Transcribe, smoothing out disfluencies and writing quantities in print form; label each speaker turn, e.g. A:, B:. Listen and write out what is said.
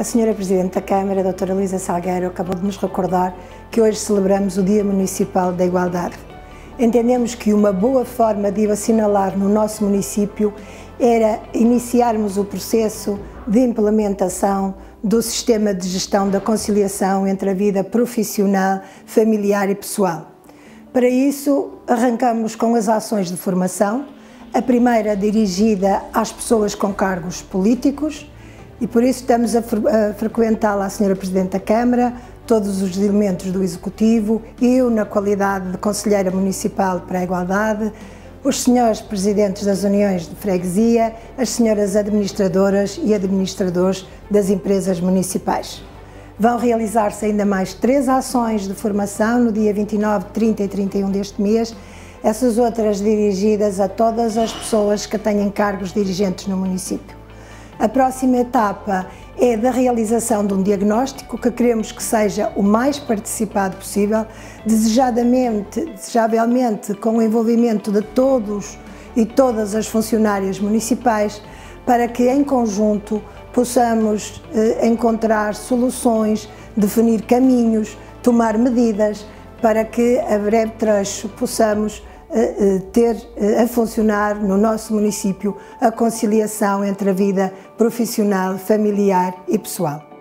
A: A Senhora Presidente da Câmara, a Doutora Luísa Salgueiro, acabou de nos recordar que hoje celebramos o Dia Municipal da Igualdade. Entendemos que uma boa forma de o assinalar no nosso município era iniciarmos o processo de implementação do sistema de gestão da conciliação entre a vida profissional, familiar e pessoal. Para isso, arrancamos com as ações de formação, a primeira dirigida às pessoas com cargos políticos, e por isso estamos a frequentá-la, a Senhora Presidente da Câmara, todos os elementos do Executivo, eu na qualidade de Conselheira Municipal para a Igualdade, os senhores Presidentes das Uniões de Freguesia, as senhoras Administradoras e Administradores das empresas municipais. Vão realizar-se ainda mais 3 ações de formação no dia 29, 30 e 31 deste mês, essas outras dirigidas a todas as pessoas que tenham cargos dirigentes no município. A próxima etapa é da realização de um diagnóstico que queremos que seja o mais participado possível, desejavelmente com o envolvimento de todos e todas as funcionárias municipais, para que em conjunto possamos encontrar soluções, definir caminhos, tomar medidas para que a breve trecho possamos ter a funcionar no nosso município a conciliação entre a vida profissional, familiar e pessoal.